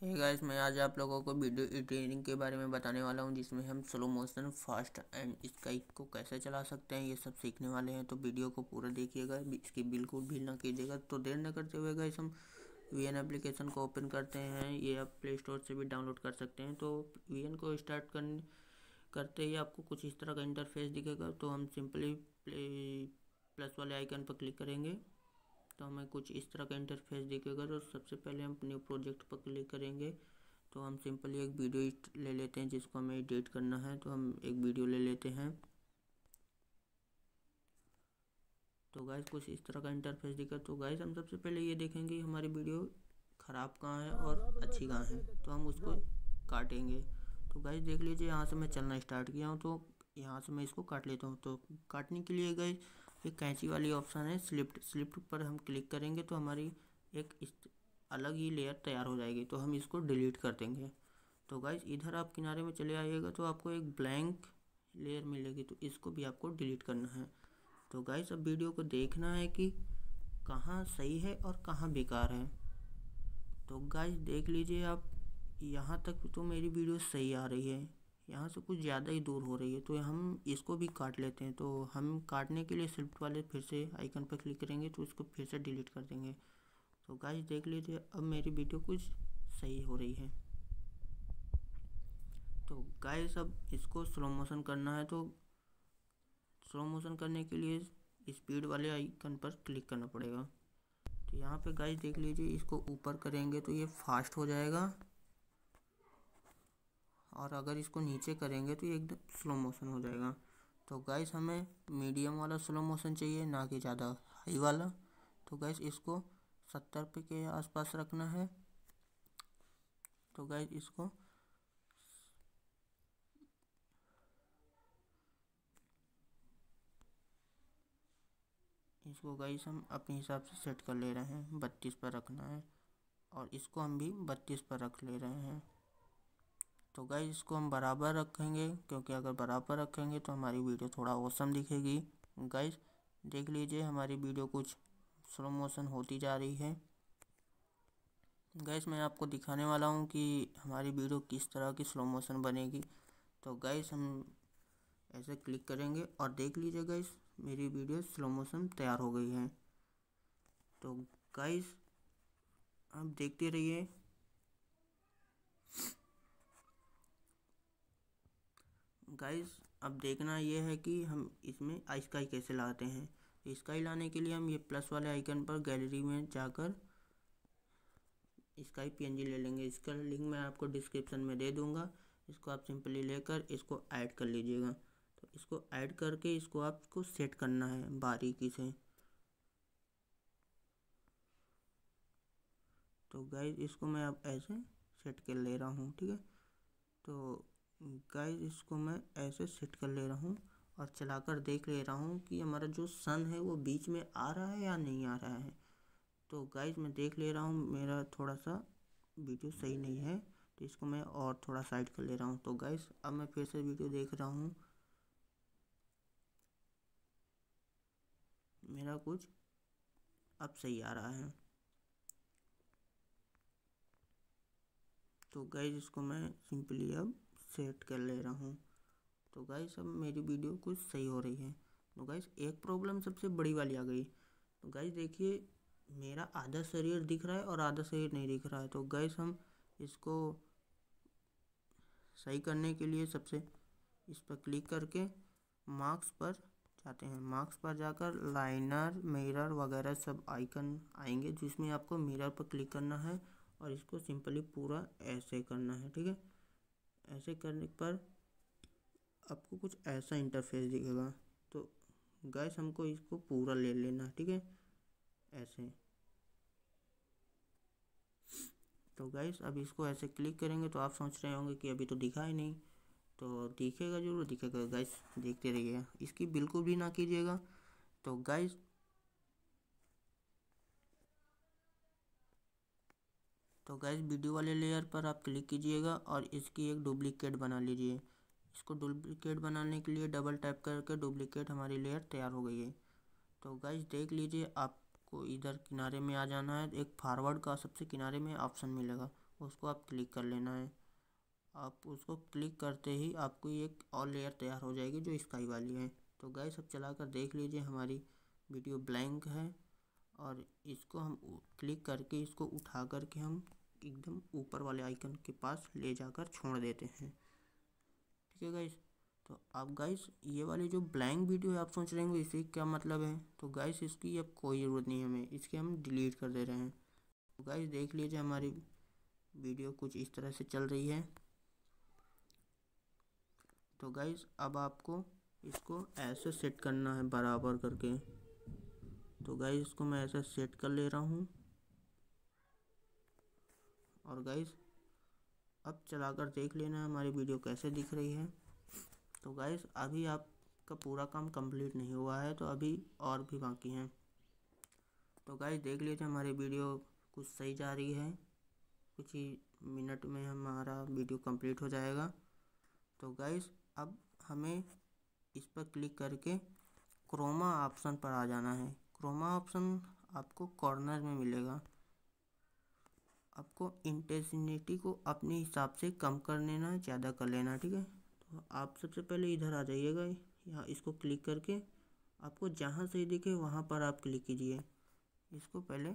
Hey guys, मैं आज आप लोगों को वीडियो एडिटिंग के बारे में बताने वाला हूं, जिसमें हम slow motion, fast and sky को कैसे चला सकते हैं, ये सब सीखने वाले हैं। तो वीडियो को पूरा देखिएगा, इसकी बिल्कुल भी ना कीजिएगा। तो देर न करते हुए गाइस, हम वीएन एप्लीकेशन को ओपन करते हैं। ये आप प्ले स्टोर से भी डाउनलोड कर सकते हैं। तो वीएन को स्टार्ट करते ही आपको कुछ इस तरह का इंटरफेस दिखेगा। तो हम सिंपली प्लस वाले आइकन पर क्लिक करेंगे तो हमें कुछ इस तरह का इंटरफेस दिखेगा। तो सबसे पहले हम न्यू प्रोजेक्ट पर क्लिक करेंगे। तो हम सिंपली एक वीडियो ले लेते हैं जिसको हमें एडिट करना है। तो हम एक वीडियो ले लेते हैं। तो गाइस कुछ इस तरह का इंटरफेस दिखा। तो गाइस हम सबसे पहले ये देखेंगे हमारी वीडियो ख़राब कहाँ है और अच्छी कहाँ है। तो हम उसको काटेंगे। तो गाइस देख लीजिए, यहाँ से मैं चलना स्टार्ट किया हूँ। तो यहाँ से मैं इसको काट लेता हूँ। तो काटने के लिए गाइस एक कैंची वाली ऑप्शन है, स्लिप्ट पर हम क्लिक करेंगे तो हमारी एक अलग ही लेयर तैयार हो जाएगी। तो हम इसको डिलीट कर देंगे। तो गाइस इधर आप किनारे में चले आइएगा तो आपको एक ब्लैंक लेयर मिलेगी। तो इसको भी आपको डिलीट करना है। तो गाइस अब वीडियो को देखना है कि कहाँ सही है और कहाँ बेकार है। तो गाइस देख लीजिए आप, यहाँ तक तो मेरी वीडियो सही आ रही है, यहाँ से कुछ ज़्यादा ही दूर हो रही है। तो हम इसको भी काट लेते हैं। तो हम काटने के लिए शिफ्ट वाले फिर से आइकन पर क्लिक करेंगे तो इसको फिर से डिलीट कर देंगे। तो गाइस देख लीजिए, अब मेरी वीडियो कुछ सही हो रही है। तो गाइस अब इसको स्लो मोशन करना है। तो स्लो मोशन करने के लिए स्पीड वाले आइकन पर क्लिक करना पड़ेगा। तो यहाँ पे गाइस देख लीजिए, इसको ऊपर करेंगे तो ये फास्ट हो जाएगा, और अगर इसको नीचे करेंगे तो ये एकदम स्लो मोशन हो जाएगा। तो गाइस हमें मीडियम वाला स्लो मोशन चाहिए, ना कि ज़्यादा हाई वाला। तो गाइस इसको 70 पे के आसपास रखना है। तो गाइस इसको गाइस हम अपने हिसाब से सेट कर ले रहे हैं, 32 पर रखना है। और इसको हम भी 32 पर रख ले रहे हैं। तो गाइस इसको हम बराबर रखेंगे, क्योंकि अगर बराबर रखेंगे तो हमारी वीडियो थोड़ा औसम दिखेगी। गाइस देख लीजिए, हमारी वीडियो कुछ स्लो मोशन होती जा रही है। गाइस मैं आपको दिखाने वाला हूँ कि हमारी वीडियो किस तरह की स्लो मोशन बनेगी। तो गाइस हम ऐसे क्लिक करेंगे और देख लीजिए गाइस, मेरी वीडियो स्लो मोशन तैयार हो गई है। तो गाइस आप देखते रहिए। गाइस अब देखना ये है कि हम इसमें स्काई कैसे लाते हैं। स्काई लाने के लिए हम ये प्लस वाले आइकन पर गैलरी में जाकर स्काई पीएनजी ले लेंगे। इसका लिंक मैं आपको डिस्क्रिप्शन में दे दूंगा। इसको आप सिंपली लेकर इसको ऐड कर लीजिएगा। तो इसको ऐड करके इसको आपको सेट करना है बारीकी से। तो गाइस इसको मैं अब ऐसे सेट कर ले रहा हूँ, ठीक है। तो गाइस इसको मैं ऐसे सेट कर ले रहा हूँ और चलाकर देख ले रहा हूँ कि हमारा जो सन है वो बीच में आ रहा है या नहीं आ रहा है। तो गाइस मैं देख ले रहा हूँ मेरा थोड़ा सा वीडियो सही नहीं है। तो इसको मैं और थोड़ा साइड कर ले रहा हूँ। तो गाइस अब मैं फिर से वीडियो देख रहा हूँ, मेरा कुछ अब सही आ रहा है। तो गाइस इसको मैं सिंपली अब सेट कर ले रहा हूँ। तो गाइस अब मेरी वीडियो कुछ सही हो रही है। तो गाइस एक प्रॉब्लम सबसे बड़ी वाली आ गई। तो गाइस देखिए, मेरा आधा शरीर दिख रहा है और आधा शरीर नहीं दिख रहा है। तो गाइस हम इसको सही करने के लिए सबसे इस पर क्लिक करके मार्क्स पर जाते हैं। मार्क्स पर जाकर लाइनर, मिरर वगैरह सब आइकन आएंगे, जिसमें आपको मिरर पर क्लिक करना है और इसको सिंपली पूरा ऐसे करना है, ठीक है। ऐसे करने पर आपको कुछ ऐसा इंटरफेस दिखेगा। तो गाइस हमको इसको पूरा ले लेना, ठीक है, ऐसे। तो गाइस अब इसको ऐसे क्लिक करेंगे तो आप सोच रहे होंगे कि अभी तो दिखा ही नहीं। तो दिखेगा, जरूर दिखेगा गाइस, देखते रहिए, इसकी बिल्कुल भी ना कीजिएगा। तो गाइस वीडियो वाले लेयर पर आप क्लिक कीजिएगा और इसकी एक डुप्लीकेट बना लीजिए। इसको डुप्लीकेट बनाने के लिए डबल टैप करके डुप्लीकेट हमारी लेयर तैयार हो गई है। तो गाइस देख लीजिए, आपको इधर किनारे में आ जाना है। एक फॉरवर्ड का सबसे किनारे में ऑप्शन मिलेगा, उसको आप क्लिक कर लेना है। आप उसको क्लिक करते ही आपको एक और लेयर तैयार हो जाएगी जो स्काई वाली है। तो गाइस अब चलाकर देख लीजिए हमारी वीडियो ब्लैंक है और इसको हम क्लिक करके इसको उठा करके हम एकदम ऊपर वाले आइकन के पास ले जाकर छोड़ देते हैं। ठीक है गाइस। तो आप गाइस ये वाली जो ब्लैंक वीडियो है आप सोच रहे होंगे इसे क्या मतलब है। तो गाइस इसकी अब कोई ज़रूरत नहीं है हमें, इसके हम डिलीट कर दे रहे हैं। तो गाइस देख लीजिए हमारी वीडियो कुछ इस तरह से चल रही है। तो गाइस अब आपको इसको ऐसे सेट करना है बराबर करके। तो गाइस इसको मैं ऐसे सेट कर ले रहा हूँ और गाइस अब चलाकर देख लेना हमारी वीडियो कैसे दिख रही है। तो गाइस अभी आपका पूरा काम कंप्लीट नहीं हुआ है, तो अभी और भी बाकी हैं। तो गाइस देख लीजिए हमारी वीडियो कुछ सही जा रही है, कुछ ही मिनट में हमारा वीडियो कंप्लीट हो जाएगा। तो गाइस अब हमें इस पर क्लिक करके क्रोमा ऑप्शन पर आ जाना है। क्रोमा ऑप्शन आपको कॉर्नर में मिलेगा। आपको इंटेंसिटी को अपने हिसाब से कम कर लेना, ज़्यादा कर लेना। ठीक है। तो आप सबसे पहले इधर आ जाइएगा, यहाँ इसको क्लिक करके आपको जहाँ सही दिखे वहाँ पर आप क्लिक कीजिए। इसको पहले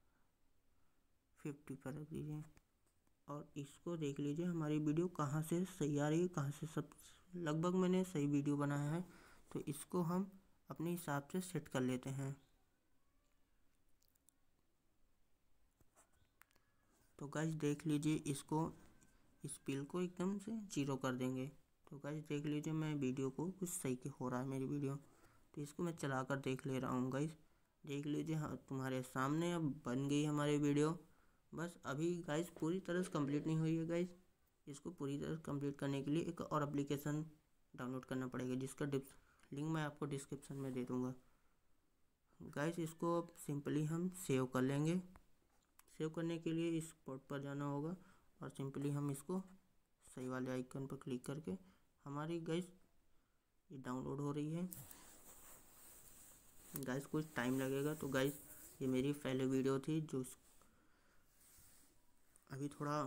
50 पर रख दीजिए और इसको देख लीजिए हमारी वीडियो कहाँ से सही आ रही है, कहाँ से सब लगभग मैंने सही वीडियो बनाया है। तो इसको हम अपने हिसाब से सेट कर लेते हैं। तो गाइस देख लीजिए इसको स्पीड को एकदम से 0 कर देंगे। तो गाइस देख लीजिए मैं वीडियो को कुछ सही के हो रहा है मेरी वीडियो। तो इसको मैं चलाकर देख ले रहा हूँ गाइस। देख लीजिए हाँ तुम्हारे सामने अब बन गई हमारी वीडियो। बस अभी गाइस पूरी तरह से कंप्लीट नहीं हुई है गाइस। इसको पूरी तरह से कंप्लीट करने के लिए एक और एप्लीकेशन डाउनलोड करना पड़ेगा, जिसका लिंक मैं आपको डिस्क्रिप्शन में दे दूँगा। गाइस इसको अब सिंपली हम सेव कर लेंगे। सेव करने के लिए इस स्पॉट पर जाना होगा और सिंपली हम इसको सही वाले आइकन पर क्लिक करके हमारी गाइस ये डाउनलोड हो रही है। गाइस कुछ टाइम लगेगा। तो गाइस ये मेरी पहले वीडियो थी जो अभी थोड़ा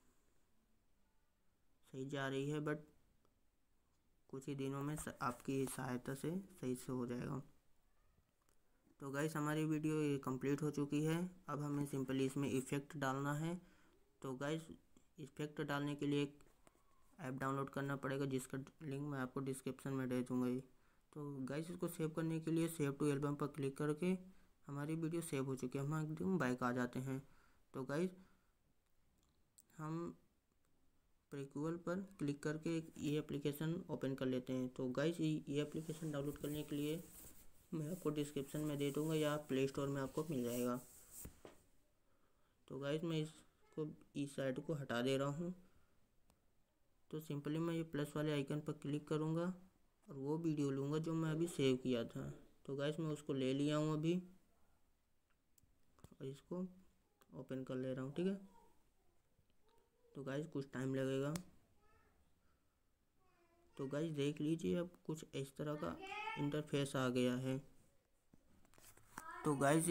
सही जा रही है, बट कुछ ही दिनों में आपकी सहायता से सही से हो जाएगा। तो गाइस हमारी वीडियो ये कंप्लीट हो चुकी है। अब हमें सिंपली इसमें इफ़ेक्ट डालना है। तो गाइस इफ़ेक्ट डालने के लिए एक ऐप डाउनलोड करना पड़ेगा, जिसका लिंक मैं आपको डिस्क्रिप्शन में दे दूँगा। तो गाइस इसको सेव करने के लिए सेव टू एल्बम पर क्लिक करके हमारी वीडियो सेव हो चुकी है, हम एकदम बैक आ जाते हैं। तो गाइस हम प्रीक्वल पर क्लिक करके ये एप्लीकेशन ओपन कर लेते हैं। तो गाइस ये एप्लीकेशन डाउनलोड करने के लिए मैं आपको डिस्क्रिप्शन में दे दूँगा या प्ले स्टोर में आपको मिल जाएगा। तो गाइस मैं इसको इस साइड को हटा दे रहा हूँ। तो सिंपली मैं ये प्लस वाले आइकन पर क्लिक करूँगा और वो वीडियो लूँगा जो मैं अभी सेव किया था। तो गाइस मैं उसको ले लिया हूँ अभी और इसको ओपन कर ले रहा हूँ। ठीक है। तो गाइस कुछ टाइम लगेगा। तो गाइस देख लीजिए अब कुछ इस तरह का इंटरफेस आ गया है। तो गाइस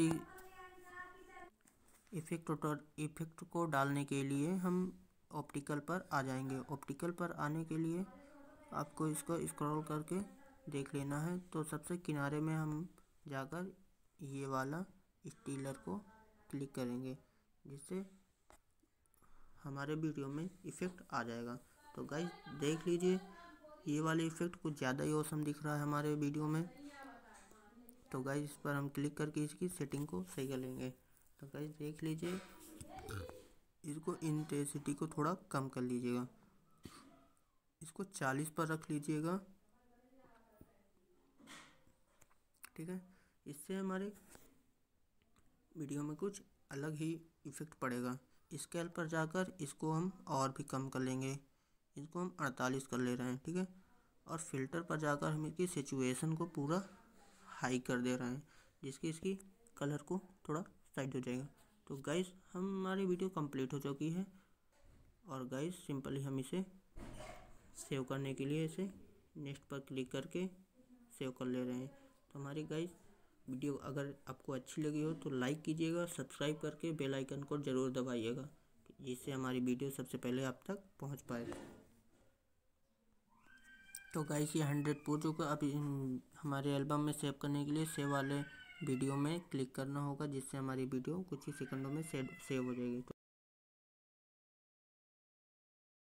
इफ़ेक्ट को डालने के लिए हम ऑप्टिकल पर आ जाएंगे। ऑप्टिकल पर आने के लिए आपको इसको स्क्रॉल करके देख लेना है। तो सबसे किनारे में हम जाकर ये वाला स्टीलर को क्लिक करेंगे, जिससे हमारे वीडियो में इफ़ेक्ट आ जाएगा। तो गाइस देख लीजिए ये वाले इफ़ेक्ट कुछ ज़्यादा ही औसम दिख रहा है हमारे वीडियो में। तो गाइस इस पर हम क्लिक करके इसकी सेटिंग को सही कर लेंगे। तो गाइस देख लीजिए इसको इंटेंसिटी को थोड़ा कम कर लीजिएगा, इसको 40 पर रख लीजिएगा। ठीक है। इससे हमारे वीडियो में कुछ अलग ही इफ़ेक्ट पड़ेगा। स्केल पर जाकर इसको हम और भी कम कर लेंगे, इसको हम 48 कर ले रहे हैं। ठीक है। और फिल्टर पर जाकर हम इसकी सिचुएशन को पूरा हाई कर दे रहे हैं, जिसकी इसकी कलर को थोड़ा साइड हो जाएगा। तो गाइस हमारी वीडियो कंप्लीट हो चुकी है और गाइस सिंपली हम इसे सेव करने के लिए इसे नेक्स्ट पर क्लिक करके सेव कर ले रहे हैं। तो हमारी गाइस वीडियो अगर आपको अच्छी लगी हो तो लाइक कीजिएगा, सब्सक्राइब करके बेल आइकन को ज़रूर दबाइएगा, जिससे हमारी वीडियो सबसे पहले आप तक पहुंच पाए। तो गाइस ये 100 हो चुका। अब हमारे एल्बम में सेव करने के लिए सेव वाले वीडियो में क्लिक करना होगा, जिससे हमारी वीडियो कुछ ही सेकंडों में सेव हो जाएगी।